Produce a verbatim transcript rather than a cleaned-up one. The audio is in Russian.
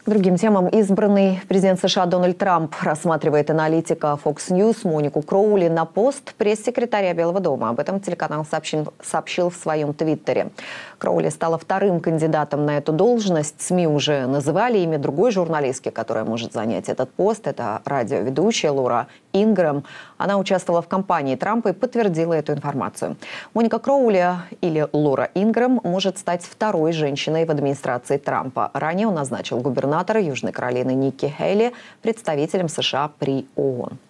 Другим темам. Избранный президент США Дональд Трамп рассматривает аналитика Fox News Монику Кроули на пост пресс-секретаря Белого дома. Об этом телеканал сообщил, сообщил в своем твиттере. Кроули стала вторым кандидатом на эту должность. СМИ уже называли имя другой журналистки, которая может занять этот пост. Это радиоведущая Лора Ингрэм. Она участвовала в кампании Трампа и подтвердила эту информацию. Моника Кроули, или Лора Ингрэм, может стать второй женщиной в администрации Трампа. Ранее он назначил губернатора Южной Каролины Никки Хейли представителем США при ООН.